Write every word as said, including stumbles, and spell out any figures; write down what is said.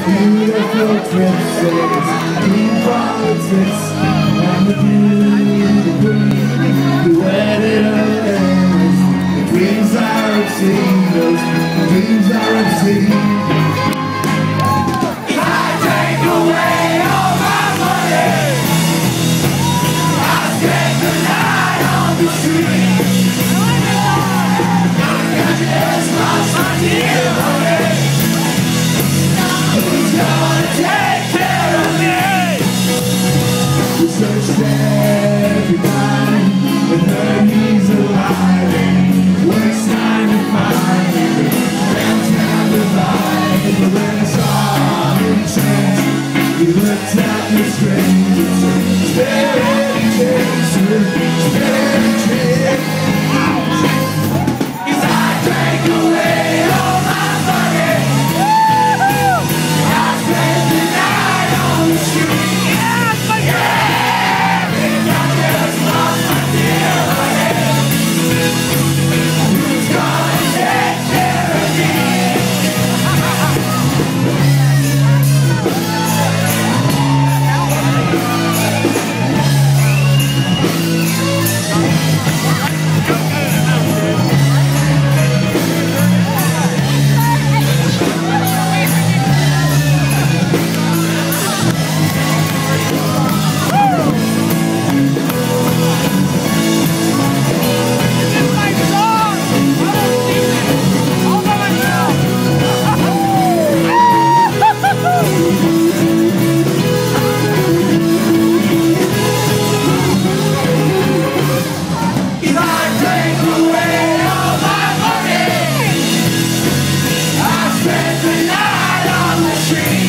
Beautiful princess, in politics, and the beauty queen, who wedded her lands. The dreams are obscene, those dreams are obscene. If I take away all my money, I spend the night on the street. I just lost my dear money. Who's gonna take care of me? We searched everybody, but heard he's alive. Works nine to five, downtown Divide. But when I saw him in chance, he looked at me strange and said, "Steady chaser, steady chaser." Cause I drank away all my money. I spent the night on the street. Yeah, and I just lost my dear honey. Who's gonna take care of me? Spent the night on the street.